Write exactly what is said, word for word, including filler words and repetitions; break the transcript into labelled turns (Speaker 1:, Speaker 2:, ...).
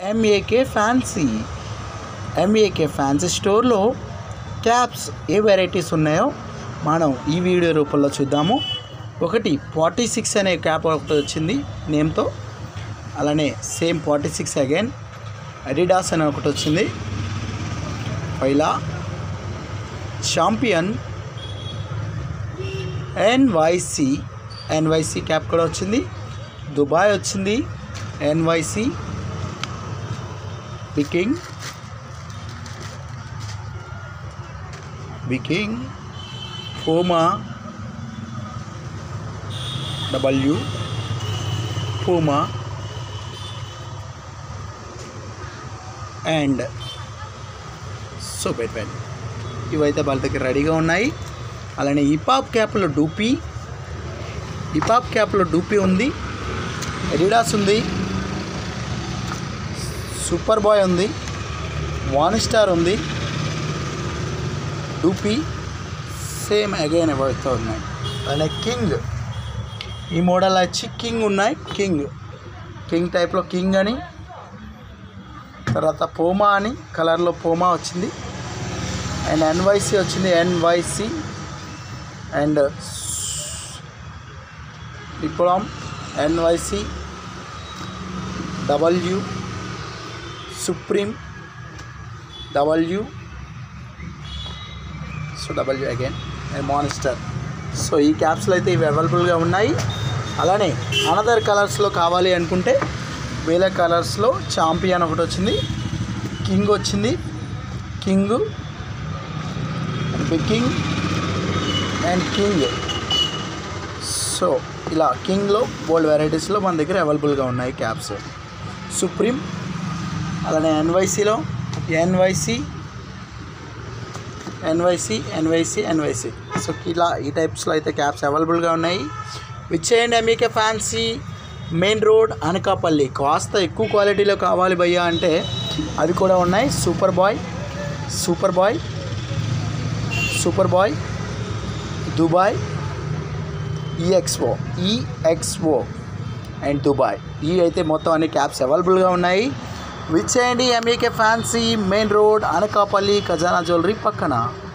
Speaker 1: MAK fancy MAK fancy స్టోర్లో caps ఏ varieties ఉన్నాయో మనం ఈ వీడియో రూపంలో చూద్దాము. ఒకటి ఫార్టీ సిక్స్ అనే క్యాప్ ఒకటి వచ్చింది నేమ్తో, అలానే same forty six again Adidas అనే ఒకటి వచ్చింది, పైలా ఛాంపియన్ ఎన్వైసి ఎన్వైసి క్యాప్ కూడా వచ్చింది, దుబాయ్ వచ్చింది, NYC viking viking Puma W Puma and super pen ఇవైతే వాళ్ళ దగ్గర రెడీగా ఉన్నాయి. అలానే హిపాప్ క్యాప్లో డూపీ హిపాప్ క్యాప్లో డూపీ ఉంది, అడిడాస్ ఉంది, సూపర్ బాయ్ ఉంది, వాన్స్టార్ ఉంది, డూపీ సేమ్ అగైన్ ఎవరితో ఉన్నాయి. అలానే కింగ్ ఈ మోడల్ వచ్చి కింగ్ ఉన్నాయి, కింగ్ కింగ్ టైప్లో కింగ్ అని, తర్వాత పూమా అని కలర్లో పూమా వచ్చింది, అండ్ ఎన్వైసి వచ్చింది, ఎన్వైసి అండ్ విప్లవం NYC W supreme W so W again and monster. So ఈ క్యాప్స్లో అయితే ఇవి అవైలబుల్గా ఉన్నాయి. అలానే అనదర్ కలర్స్లో కావాలి అనుకుంటే వేరే కలర్స్లో ఛాంపియన్ ఒకటి వచ్చింది, కింగ్ వచ్చింది, king viking and king. So ఇలా కింగ్లో బోల్డ్ వెరైటీస్లో మన దగ్గర అవైలబుల్గా ఉన్నాయి క్యాప్స్. సుప్రీం అలానే ఎన్వైసీలో ఎన్వైసి ఎన్వైసి ఎన్వైసి ఎన్వైసి సో ఇలా ఈ టైప్స్లో అయితే క్యాప్స్ అవైలబుల్గా ఉన్నాయి. విచ్చేయండి MAK fancy, main road Anakapalli. కాస్త ఎక్కువ క్వాలిటీలో కావాలి భయ్యా అంటే అవి కూడా ఉన్నాయి. Super boy super boy super boy Dubai EXO EXO and Dubai ఈ అయితే మొత్తం అన్ని క్యాప్స్ అవైలబుల్గా ఉన్నాయి. విచ్చేయండి MAK fancy, main road Anakapalli, Khazana jewellery పక్కన.